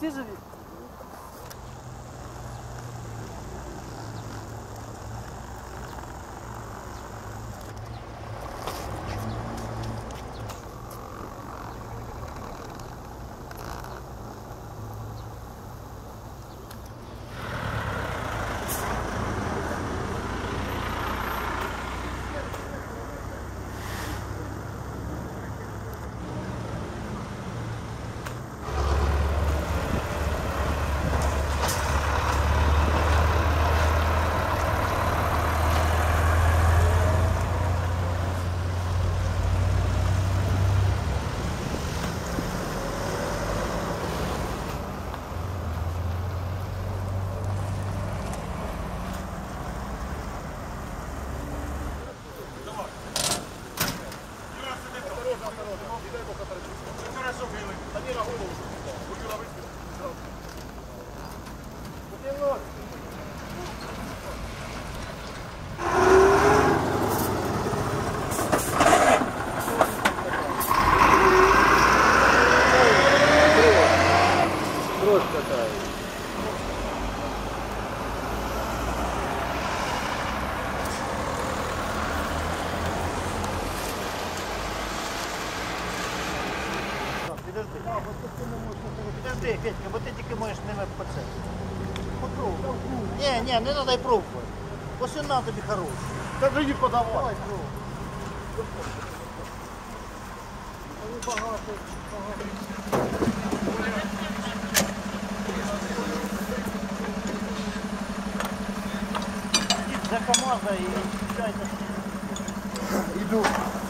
Всі живі. Підожди, Петька, бо ти тільки можеш ними по це. Попробуй. Ні, не треба й пробувати. Ось вона тобі хороша. Та вже її подавай. Давай, пробуй. Багато. Ідіть за КамАЗа і сідайте. Іду.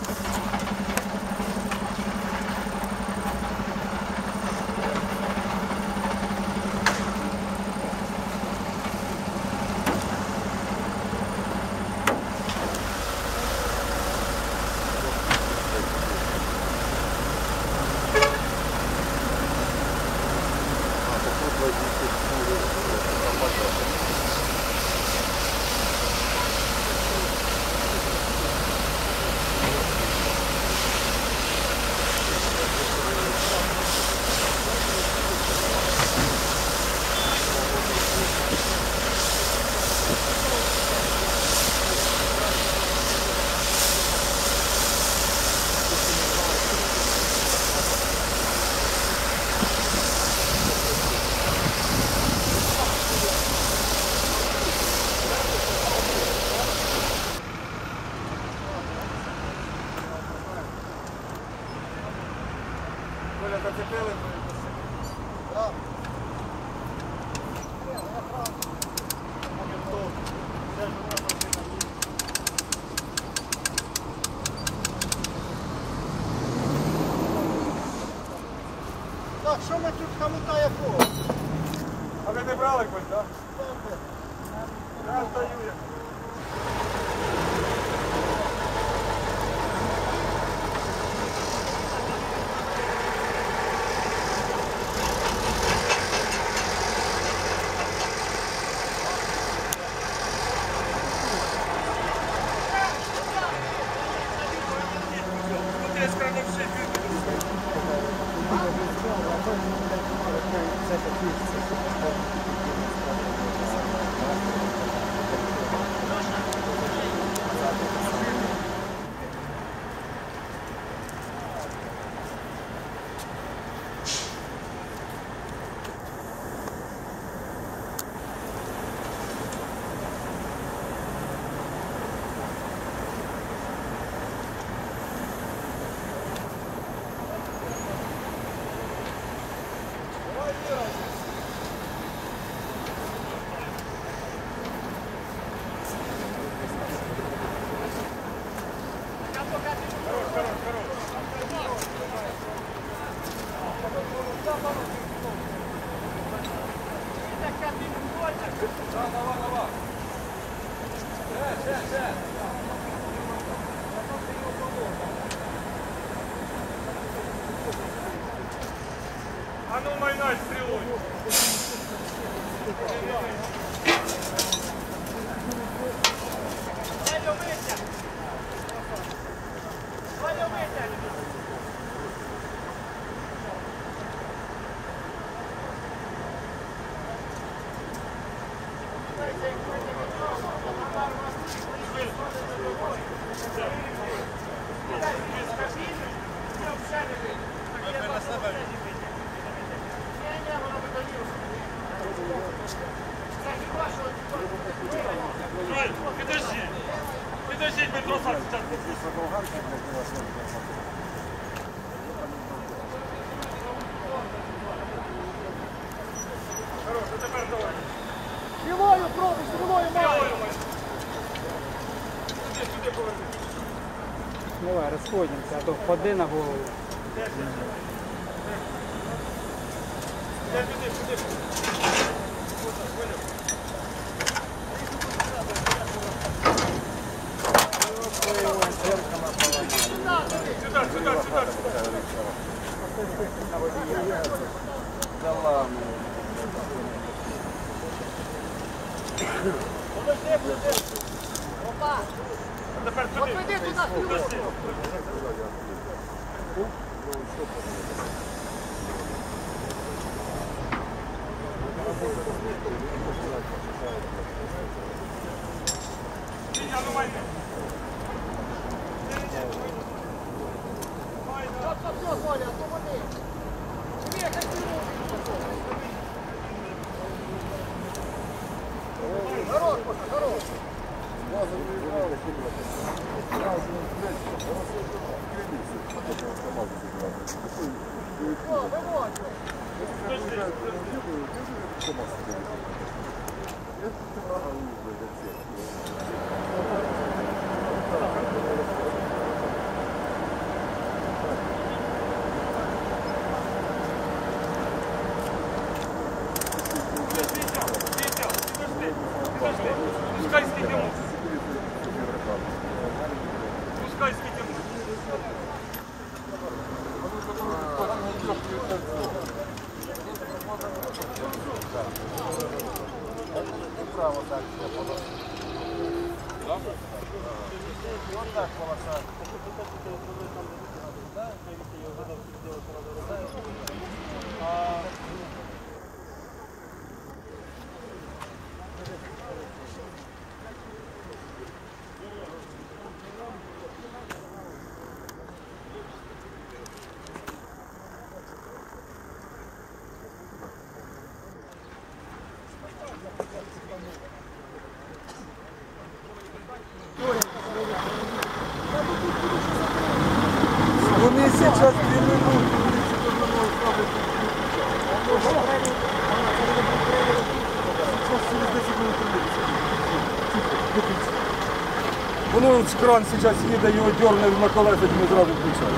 Зацепили? Так. Так, що ми тут хамута якого? А ви не брали хоч, так? Я здаю. А ну майнай стрелой. Підожди. Підожди, Дмитро Саш, зараз. Хорош, а тепер давай. Стрілою пробуй, стрілою має. Сюди поверни. Давай, розходимося, а то впади на голову. Сюди. Сюда. Да ладно. Опа! А тепер туди. Веди туди стрілою. Я ну майне. Все, Коля, освободи. Вехай стрілою. Хорош, Коля, хорош. О, виводь. Пускай скидемо. Пускай скидемо. Право так. Вот так полоса. Вони зараз 2 минути. Воно з кран зараз їде, його дьорне на колесах, ми зразу включаємо.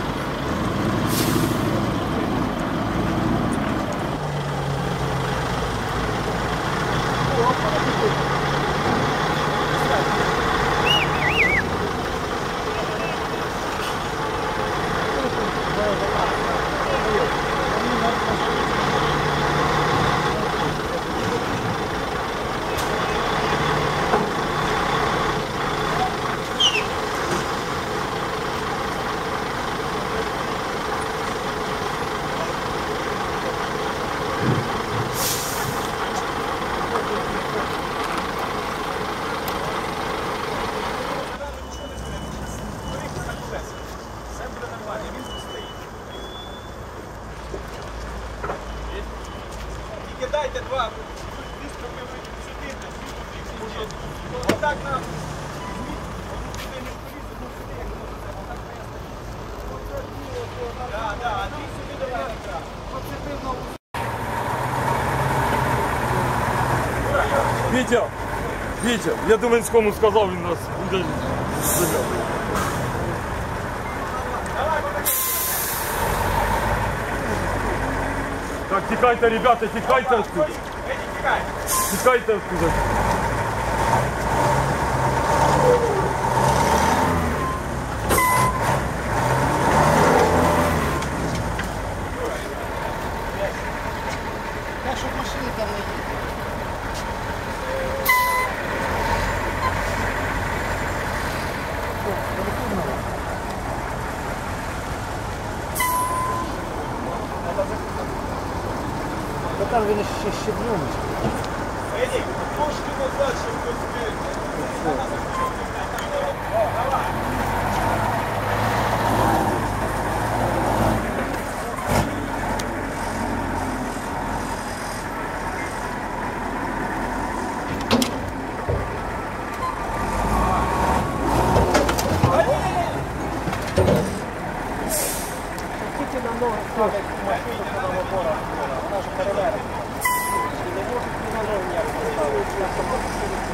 Тільки дайте два. Отак нам. Да, дві сюди давай. Вітя, я Думанському сказав, він нас буде забирати. Так, тікайте, ребята, тікайте отсюда. Тікайте отсюда. Так, щоб машини там не їхали. Та там він ще щебнув. Трошки назад, щоб хтось Тільки на ноги ставить машину, коли мотора, вона ж переверне. І не можуть ні на ноги ніяк поставити.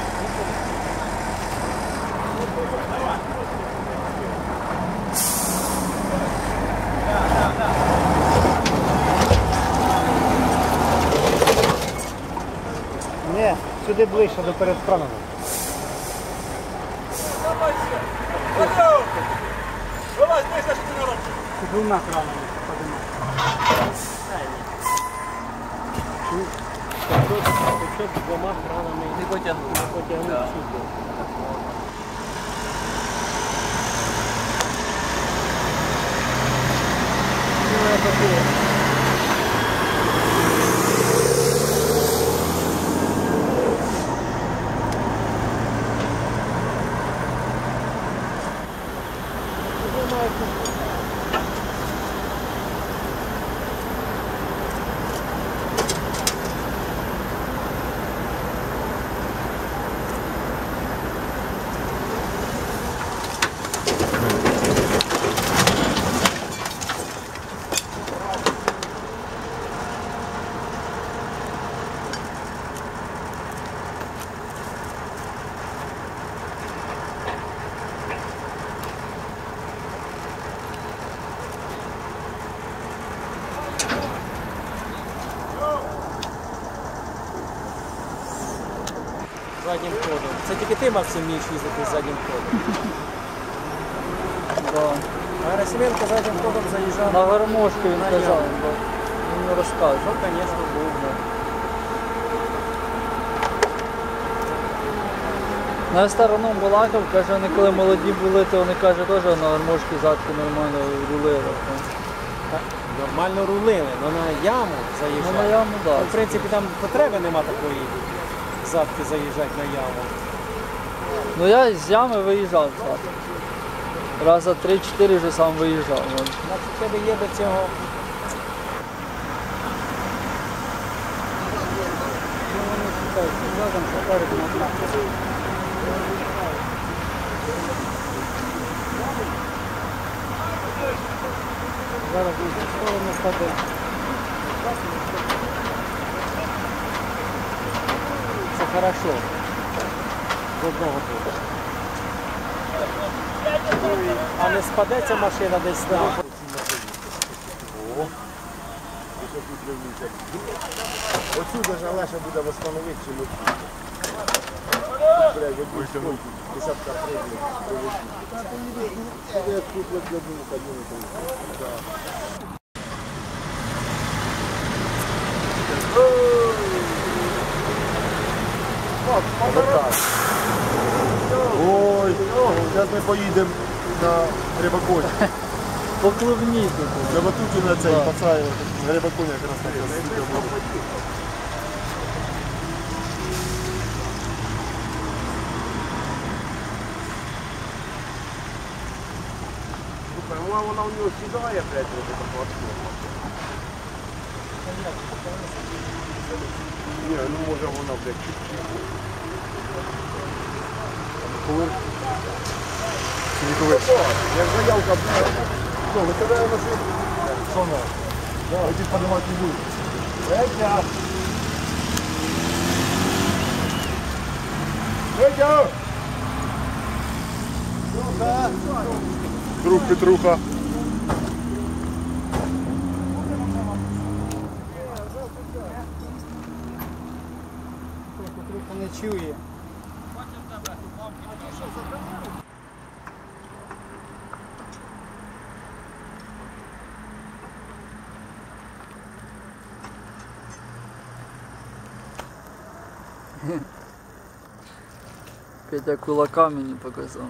Ні, сюди ближче до передкрану. Вилазь, дивися, що ти не робиш. Двома кранами подимати. Тут двома кранами не потягнути. Заднім ходом. Це тільки ти, Максим, вмієш їздити заднім ходом. А Герасименко заднім ходом заїжджав. На гармошку він на казав, яму. бо він не розказував. Ну, звісно, був. На сторону балакав, каже, вони коли молоді були, то вони, каже, теж на гармошки задку нормально рулили. Нормально рулили, але на яму Ну, заїжджав. на яму, так. В принципі, там потреби нема такої задки заїжджати на яму. Ну я з ями виїжджав зараз. Раза 3-4 вже сам виїжджав. От. Значить, у тебе є до цього. Зараз в сторону стати. Це хорошо. З одного боку. А не спадеться машина десь на. Отсюда ж Олеша буде встановити, чи ми витягнути десятка прийняти. Це як тут як одному кабіну. Ой, зараз ми поїдемо на Грибаконі. По клубні тут. На батуті на цей пацаю. Грибаконі якраз так. Слухай, вона у нього сідає, блядь, робить таку. Ні, ну може вона, блядь, як заявка, що, ви тебе носили? Що на? Да, ви подавати не будете. Петя! Петя! Друг Петруха. Петруха не чує. Петя кулаками не показал.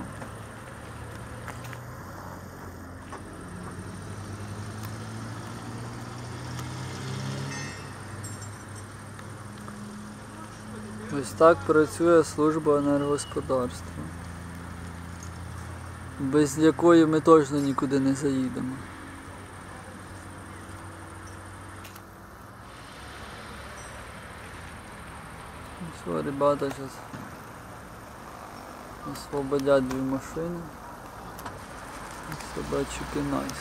Ось так працює служба енергогосподарства, без якої ми точно нікуди не заїдемо. Все, ребята зараз освободять 2 машини. Собачки найс.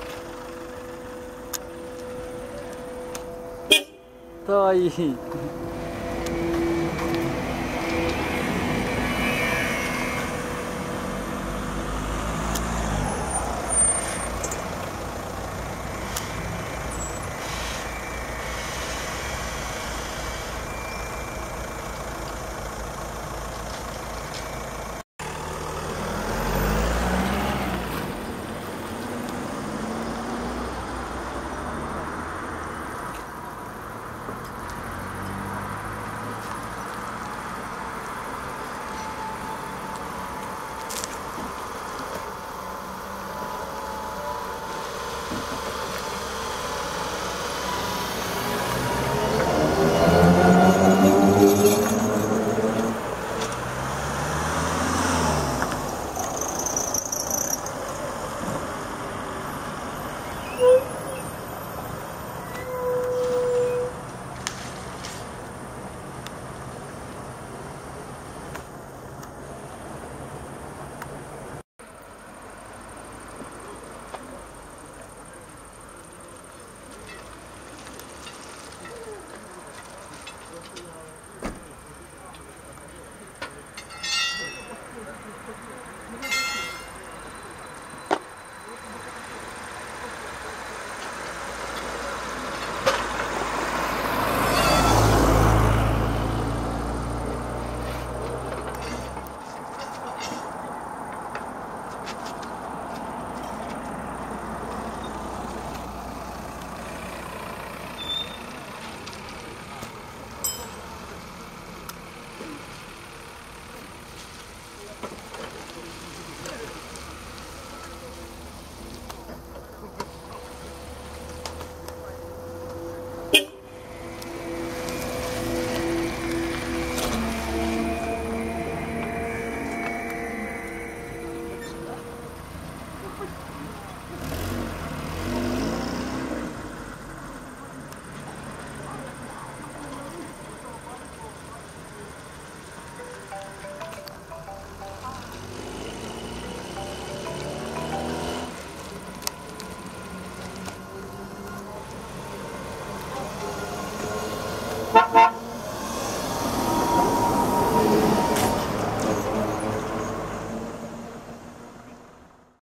Та й